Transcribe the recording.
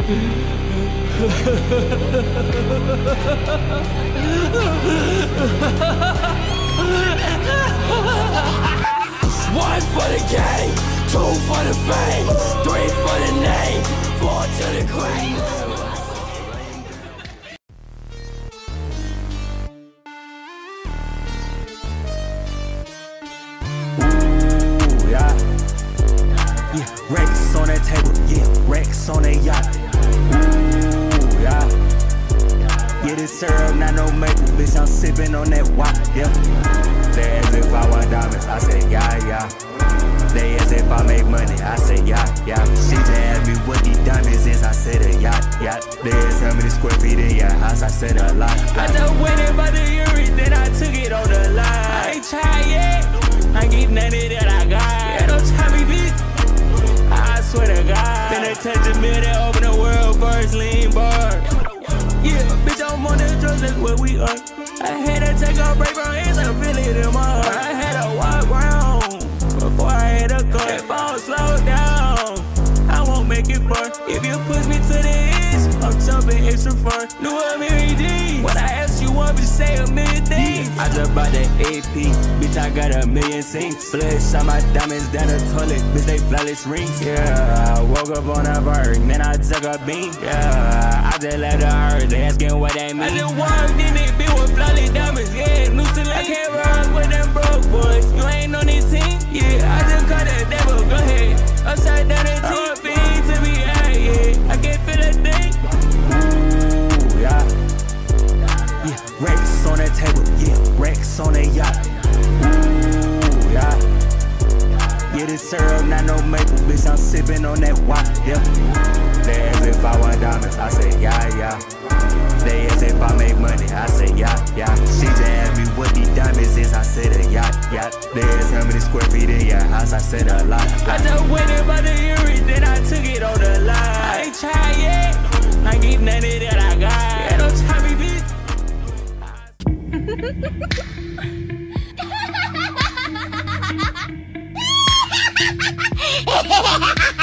One for the game, two for the fame, three for the name, four to the grave. Rex on that table, yeah, Rex on that yacht. Ooh, yeah. Yeah, this syrup, not no maple, bitch, I'm sipping on that wop, yeah. They as if I want diamonds, I say, yeah, yeah. They as if I make money, I say, yeah, yeah. She just asked me what these diamonds is, I said a yacht, yacht. They asked how many square feet in your house, I said a lot. I just went in by the Uri, then I took it on the line. I ain't tried yet, I get nothing that I got. Yeah, don't try me, bitch. I swear to God, then they touch a meal, they open the world first, lean bar. Yeah, bitch, I'm on the drugs, that's what we are. I had to take a break from hands, I feel it in my heart. I had to walk round before I had a cut. If I don't slow down, I won't make it far. If you push me to the edge, I'm jumping extra far. New Mary D, when I ask you one, bitch, say a million things. I just bought that AP, bitch, I got a million sinks. Flush on my diamonds down the toilet, bitch, they flawless rings. Yeah, I woke up on a bird, then I took a bean. Yeah, I just left the earth, they asking what that mean. I just walked in it, bitch, with flawless diamonds, yeah, new to I can't run with them broke boys, you ain't on this team. Yeah, I just cut that devil, go ahead. Upside down the team, feed to me, yeah, I can't feel a thing. Ooh, yeah. Yeah, Rex on that table, yeah, Rex on that yacht. Ooh, yeah. Yeah, this syrup, not no maple, bitch, I'm sipping on that wop, yeah. They as if I want diamonds, I say, yeah, yeah. They as if I make money, I say, yeah, yeah. She just asked me what these diamonds is, I said a yacht, yacht. They asked how many square feet in your house, I said a lot. I just went in by the Uri, then I took it on the line. I ain't tried yet, I get nothing that I got. Yeah, don't try me, bitch.